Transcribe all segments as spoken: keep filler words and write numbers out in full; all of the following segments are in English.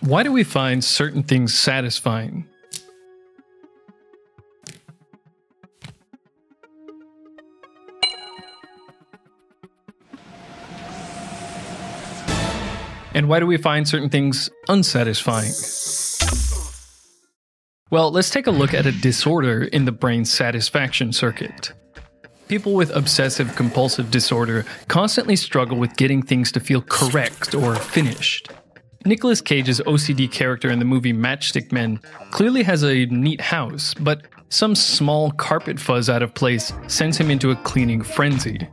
Why do we find certain things satisfying? And why do we find certain things unsatisfying? Well, let's take a look at a disorder in the brain's satisfaction circuit. People with obsessive compulsive disorder constantly struggle with getting things to feel correct or finished. Nicolas Cage's O C D character in the movie Matchstick Men clearly has a neat house, but some small carpet fuzz out of place sends him into a cleaning frenzy.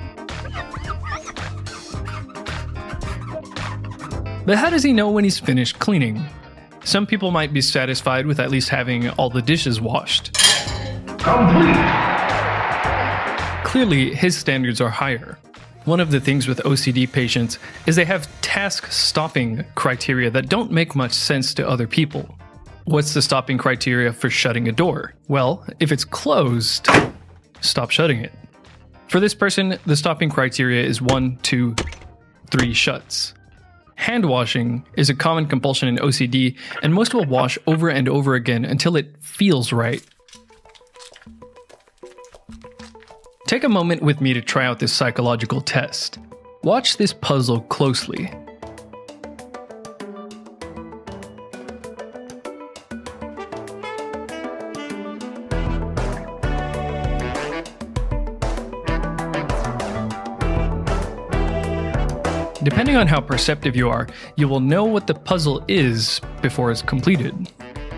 But how does he know when he's finished cleaning? Some people might be satisfied with at least having all the dishes washed. Complete. Clearly, his standards are higher. One of the things with O C D patients is they have task-stopping criteria that don't make much sense to other people. What's the stopping criteria for shutting a door? Well, if it's closed, stop shutting it. For this person, the stopping criteria is one, two, three shuts. Hand washing is a common compulsion in O C D, and most will wash over and over again until it feels right. Take a moment with me to try out this psychological test. Watch this puzzle closely. Depending on how perceptive you are, you will know what the puzzle is before it's completed.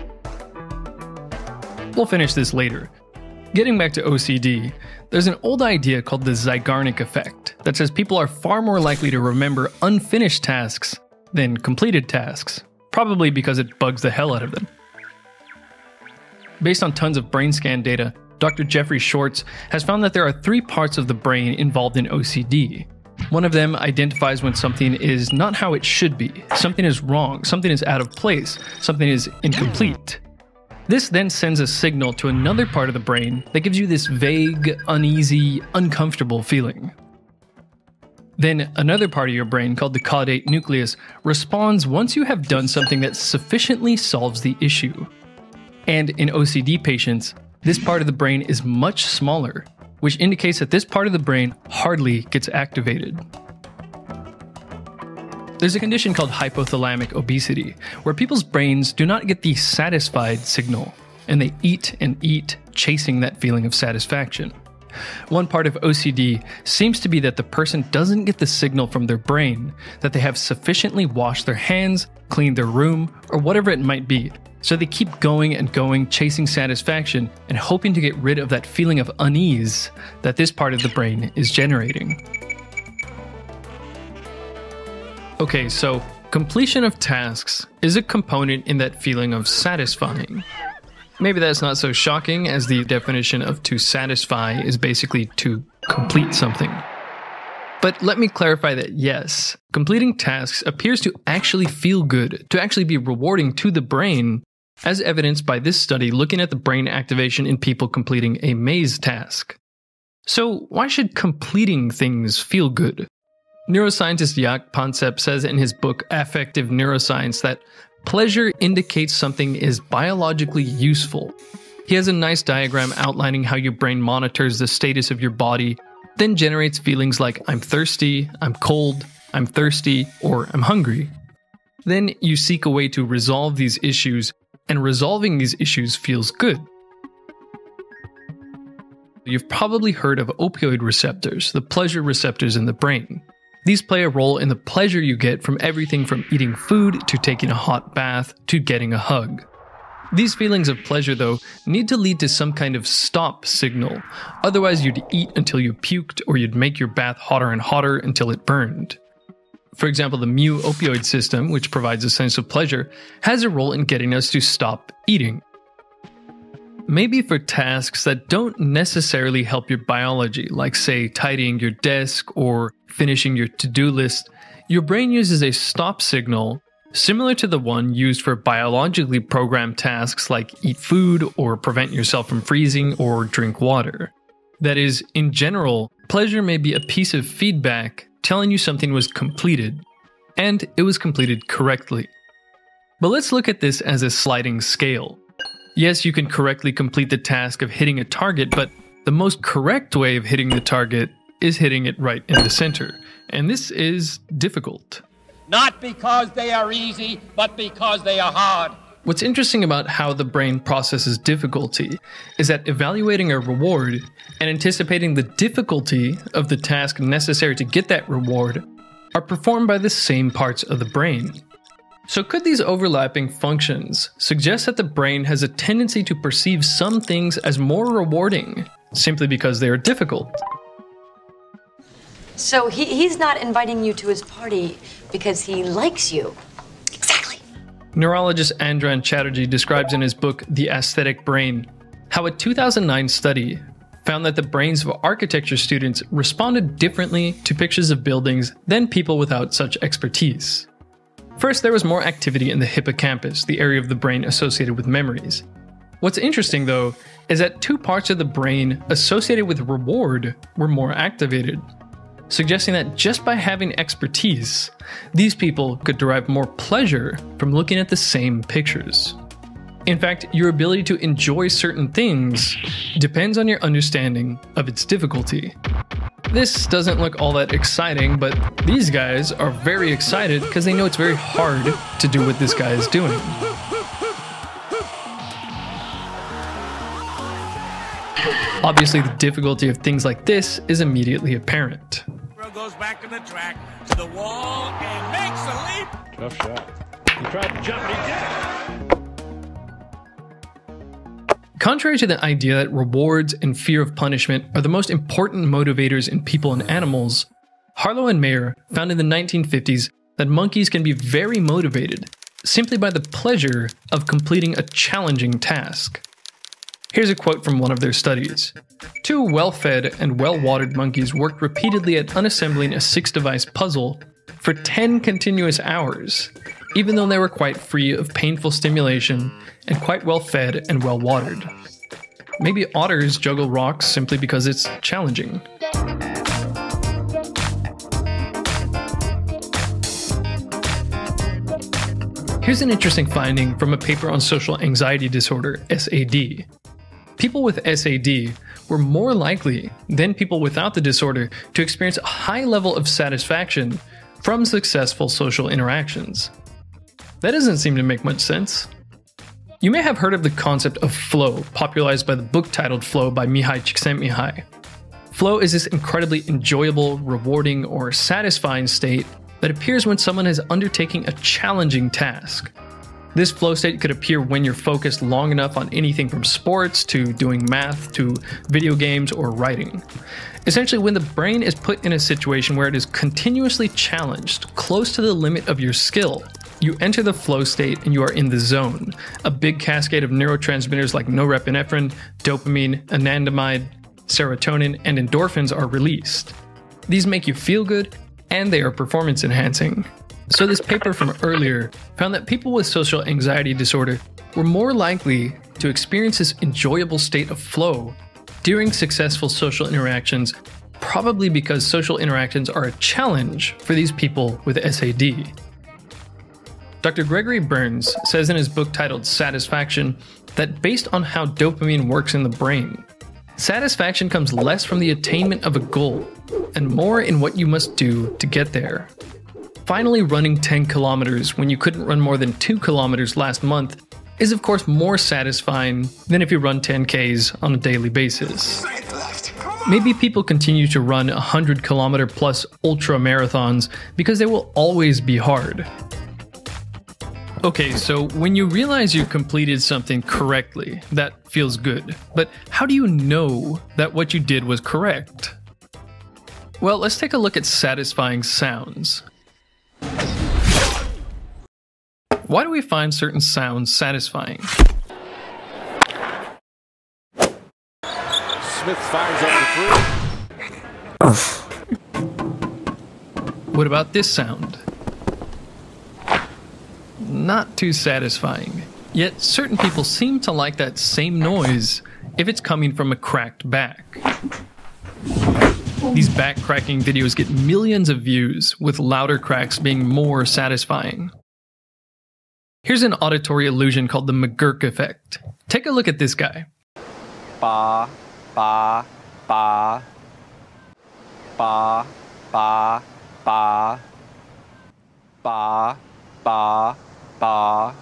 We'll finish this later. Getting back to O C D, there's an old idea called the Zeigarnik effect that says people are far more likely to remember unfinished tasks than completed tasks, probably because it bugs the hell out of them. Based on tons of brain scan data, Doctor Jeffrey Schwartz has found that there are three parts of the brain involved in O C D. One of them identifies when something is not how it should be, something is wrong, something is out of place, something is incomplete. This then sends a signal to another part of the brain that gives you this vague, uneasy, uncomfortable feeling. Then another part of your brain, called the caudate nucleus, responds once you have done something that sufficiently solves the issue. And in O C D patients, this part of the brain is much smaller, which indicates that this part of the brain hardly gets activated. There's a condition called hypothalamic obesity, where people's brains do not get the satisfied signal, and they eat and eat, chasing that feeling of satisfaction. One part of O C D seems to be that the person doesn't get the signal from their brain that they have sufficiently washed their hands, cleaned their room, or whatever it might be, so they keep going and going, chasing satisfaction, and hoping to get rid of that feeling of unease that this part of the brain is generating. Okay, so completion of tasks is a component in that feeling of satisfying. Maybe that's not so shocking, as the definition of to satisfy is basically to complete something. But let me clarify that yes, completing tasks appears to actually feel good, to actually be rewarding to the brain, as evidenced by this study looking at the brain activation in people completing a maze task. So why should completing things feel good? Neuroscientist Jaak Panksepp says in his book Affective Neuroscience that pleasure indicates something is biologically useful. He has a nice diagram outlining how your brain monitors the status of your body, then generates feelings like I'm thirsty, I'm cold, I'm thirsty, or I'm hungry. Then you seek a way to resolve these issues, and resolving these issues feels good. You've probably heard of opioid receptors, the pleasure receptors in the brain. These play a role in the pleasure you get from everything from eating food to taking a hot bath to getting a hug. These feelings of pleasure, though, need to lead to some kind of stop signal, otherwise you'd eat until you puked or you'd make your bath hotter and hotter until it burned. For example, the mu opioid system, which provides a sense of pleasure, has a role in getting us to stop eating. Maybe for tasks that don't necessarily help your biology, like say tidying your desk or finishing your to-do list, your brain uses a stop signal similar to the one used for biologically programmed tasks like eat food or prevent yourself from freezing or drink water. That is, in general, pleasure may be a piece of feedback telling you something was completed, and it was completed correctly. But let's look at this as a sliding scale. Yes, you can correctly complete the task of hitting a target, but the most correct way of hitting the target is hitting it right in the center. And this is difficult. Not because they are easy, but because they are hard. What's interesting about how the brain processes difficulty is that evaluating a reward and anticipating the difficulty of the task necessary to get that reward are performed by the same parts of the brain. So could these overlapping functions suggest that the brain has a tendency to perceive some things as more rewarding simply because they are difficult? So he, he's not inviting you to his party because he likes you. Exactly. Neurologist Andran Chatterjee describes in his book The Aesthetic Brain how a two thousand nine study found that the brains of architecture students responded differently to pictures of buildings than people without such expertise. First, there was more activity in the hippocampus, the area of the brain associated with memories. What's interesting, though, is that two parts of the brain associated with reward were more activated, suggesting that just by having expertise, these people could derive more pleasure from looking at the same pictures. In fact, your ability to enjoy certain things depends on your understanding of its difficulty. This doesn't look all that exciting, but these guys are very excited because they know it's very hard to do what this guy is doing. Obviously, the difficulty of things like this is immediately apparent. Goes back to the track, to the wall, and makes a leap. Tough shot. He tried to jump, and he did it. Contrary to the idea that rewards and fear of punishment are the most important motivators in people and animals, Harlow and Mayer found in the nineteen fifties that monkeys can be very motivated simply by the pleasure of completing a challenging task. Here's a quote from one of their studies. Two well-fed and well-watered monkeys worked repeatedly at unassembling a six-device puzzle for ten continuous hours, even though they were quite free of painful stimulation and quite well-fed and well-watered. Maybe otters juggle rocks simply because it's challenging. Here's an interesting finding from a paper on social anxiety disorder, S A D. People with S A D were more likely than people without the disorder to experience a high level of satisfaction from successful social interactions. That doesn't seem to make much sense. You may have heard of the concept of flow, popularized by the book titled Flow by Mihai Csikszentmihalyi. Flow is this incredibly enjoyable, rewarding, or satisfying state that appears when someone is undertaking a challenging task. This flow state could appear when you're focused long enough on anything from sports to doing math to video games or writing. Essentially, when the brain is put in a situation where it is continuously challenged, close to the limit of your skill, you enter the flow state and you are in the zone. A big cascade of neurotransmitters like norepinephrine, dopamine, anandamide, serotonin, and endorphins are released. These make you feel good, and they are performance enhancing. So this paper from earlier found that people with social anxiety disorder were more likely to experience this enjoyable state of flow during successful social interactions, probably because social interactions are a challenge for these people with S A D. Doctor Gregory Burns says in his book titled Satisfaction that based on how dopamine works in the brain, satisfaction comes less from the attainment of a goal and more in what you must do to get there. Finally, running ten kilometers when you couldn't run more than two kilometers last month is of course more satisfying than if you run ten Ks on a daily basis. Maybe people continue to run one hundred kilometer plus ultra marathons because they will always be hard. Okay, so when you realize you completed something correctly, that feels good. But how do you know that what you did was correct? Well, let's take a look at satisfying sounds. Why do we find certain sounds satisfying? Smith fires up the three. What about this sound? Not too satisfying. Yet certain people seem to like that same noise if it's coming from a cracked back. These back cracking videos get millions of views, with louder cracks being more satisfying. Here's an auditory illusion called the McGurk effect. Take a look at this guy. Ba, ba, ba, ba, ba, ba, ba, ba, ba,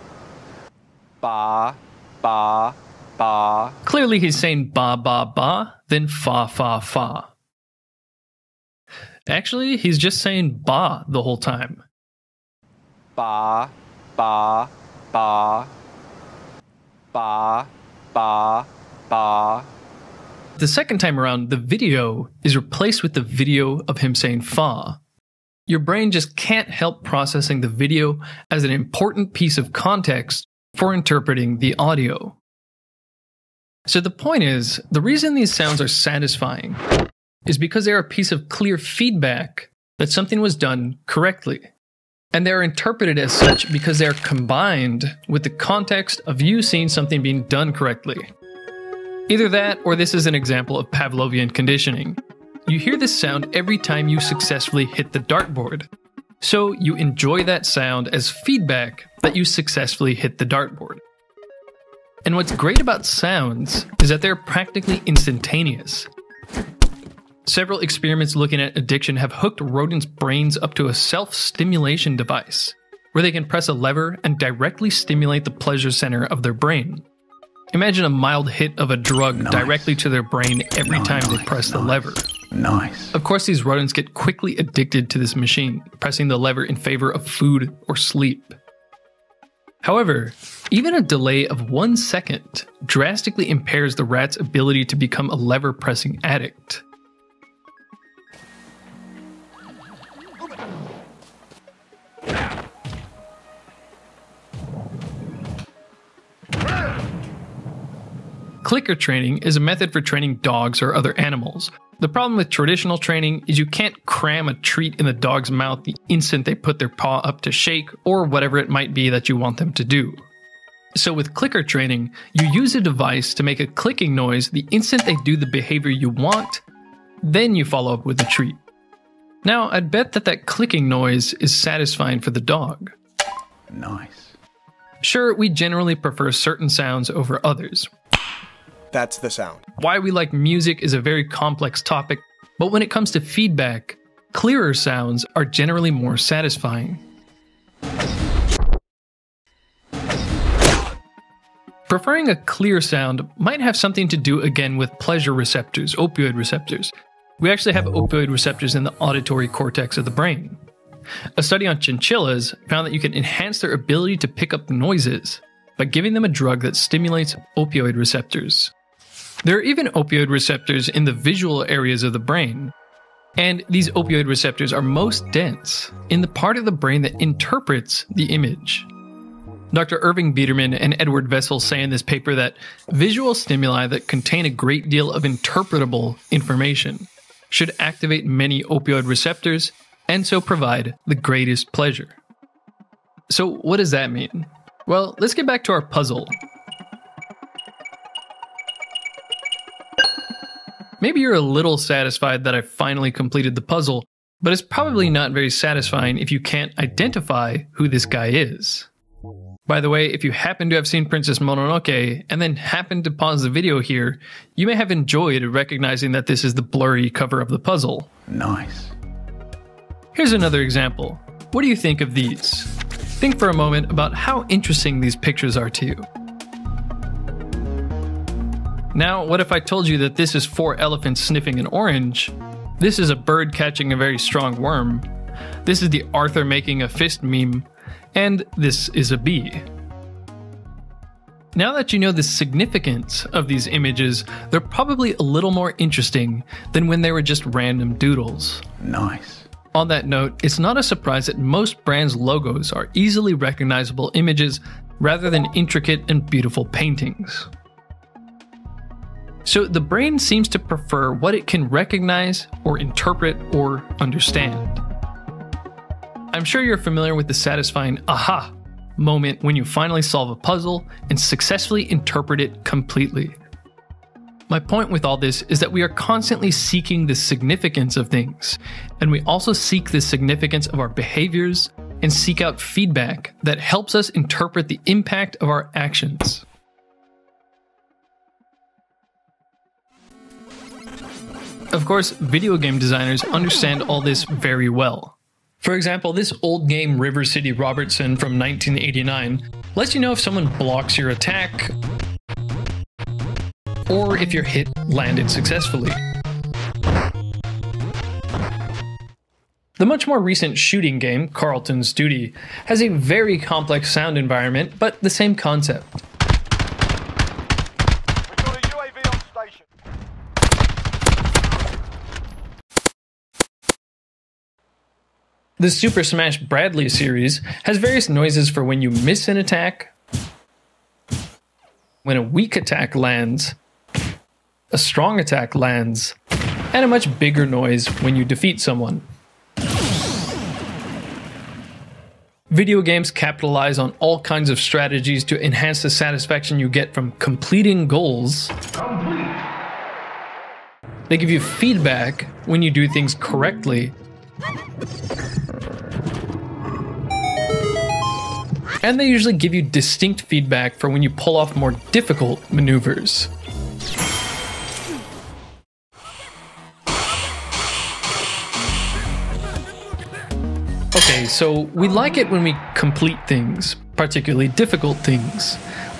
ba, ba, ba. Clearly he's saying ba, ba, ba, then fa, fa, fa. Actually, he's just saying ba the whole time. Ba, ba, ba, ba, ba, ba. The second time around, the video is replaced with the video of him saying fa. Your brain just can't help processing the video as an important piece of context for interpreting the audio. So the point is, the reason these sounds are satisfying is because they're a piece of clear feedback that something was done correctly. And they're interpreted as such because they're combined with the context of you seeing something being done correctly. Either that, or this is an example of Pavlovian conditioning. You hear this sound every time you successfully hit the dartboard. So you enjoy that sound as feedback that you successfully hit the dartboard. And what's great about sounds is that they're practically instantaneous. Several experiments looking at addiction have hooked rodents' brains up to a self-stimulation device, where they can press a lever and directly stimulate the pleasure center of their brain. Imagine a mild hit of a drug nice. directly to their brain every no, time nice, they press nice, the lever. Nice. Of course, these rodents get quickly addicted to this machine, pressing the lever in favor of food or sleep. However, even a delay of one second drastically impairs the rat's ability to become a lever-pressing addict. Clicker training is a method for training dogs or other animals. The problem with traditional training is you can't cram a treat in the dog's mouth the instant they put their paw up to shake or whatever it might be that you want them to do. So with clicker training, you use a device to make a clicking noise the instant they do the behavior you want, then you follow up with a treat. Now, I'd bet that that clicking noise is satisfying for the dog. Nice. Sure, we generally prefer certain sounds over others. That's the sound. Why we like music is a very complex topic, but when it comes to feedback, clearer sounds are generally more satisfying. Preferring a clear sound might have something to do again with pleasure receptors, opioid receptors. We actually have opioid receptors in the auditory cortex of the brain. A study on chinchillas found that you can enhance their ability to pick up noises by giving them a drug that stimulates opioid receptors. There are even opioid receptors in the visual areas of the brain, and these opioid receptors are most dense in the part of the brain that interprets the image. Doctor Irving Biederman and Edward Vessel say in this paper that visual stimuli that contain a great deal of interpretable information should activate many opioid receptors and so provide the greatest pleasure. So what does that mean? Well, let's get back to our puzzle. Maybe you're a little satisfied that I finally completed the puzzle, but it's probably not very satisfying if you can't identify who this guy is. By the way, if you happen to have seen Princess Mononoke and then happen to pause the video here, you may have enjoyed recognizing that this is the blurry cover of the puzzle. Nice. Here's another example. What do you think of these? Think for a moment about how interesting these pictures are to you. Now, what if I told you that this is four elephants sniffing an orange, this is a bird catching a very strong worm, this is the Arthur making a fist meme, and this is a bee? Now that you know the significance of these images, they're probably a little more interesting than when they were just random doodles. Nice. On that note, it's not a surprise that most brands' logos are easily recognizable images rather than intricate and beautiful paintings. So the brain seems to prefer what it can recognize or interpret or understand. I'm sure you're familiar with the satisfying aha moment when you finally solve a puzzle and successfully interpret it completely. My point with all this is that we are constantly seeking the significance of things, and we also seek the significance of our behaviors and seek out feedback that helps us interpret the impact of our actions. Of course, video game designers understand all this very well. For example, this old game River City Robertson from nineteen eighty-nine lets you know if someone blocks your attack or if your hit landed successfully. The much more recent shooting game, Carlton's Duty, has a very complex sound environment, but the same concept. We've got a U A V on station. The Super Smash Bradley series has various noises for when you miss an attack, when a weak attack lands, a strong attack lands, and a much bigger noise when you defeat someone. Video games capitalize on all kinds of strategies to enhance the satisfaction you get from completing goals. Complete. They give you feedback when you do things correctly. And they usually give you distinct feedback for when you pull off more difficult maneuvers. Okay, so we like it when we complete things, particularly difficult things.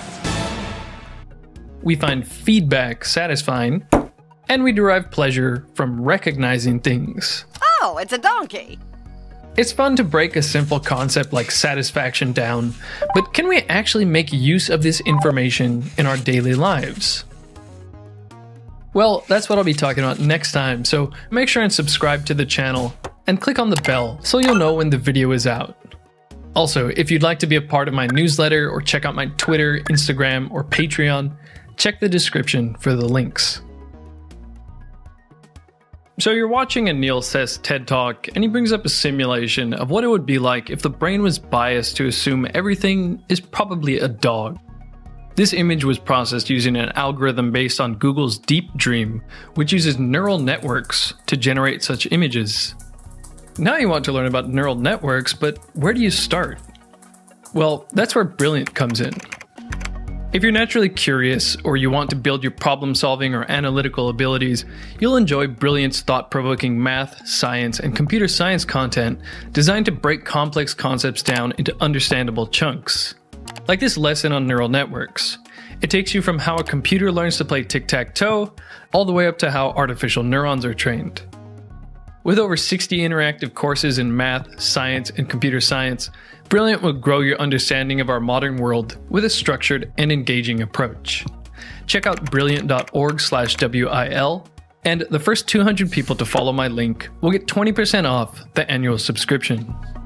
We find feedback satisfying, and we derive pleasure from recognizing things. Oh, it's a donkey! It's fun to break a simple concept like satisfaction down, but can we actually make use of this information in our daily lives? Well, that's what I'll be talking about next time, so make sure and subscribe to the channel and click on the bell so you'll know when the video is out. Also, if you'd like to be a part of my newsletter or check out my Twitter, Instagram, or Patreon, check the description for the links. So you're watching a Neil Sess TED Talk, and he brings up a simulation of what it would be like if the brain was biased to assume everything is probably a dog. This image was processed using an algorithm based on Google's Deep Dream, which uses neural networks to generate such images. Now you want to learn about neural networks, but where do you start? Well, that's where Brilliant comes in. If you're naturally curious, or you want to build your problem-solving or analytical abilities, you'll enjoy Brilliant's thought-provoking math, science, and computer science content designed to break complex concepts down into understandable chunks. Like this lesson on neural networks. It takes you from how a computer learns to play tic-tac-toe, all the way up to how artificial neurons are trained. With over sixty interactive courses in math, science, and computer science, Brilliant will grow your understanding of our modern world with a structured and engaging approach. Check out brilliant dot org slash W I L, and the first two hundred people to follow my link will get twenty percent off the annual subscription.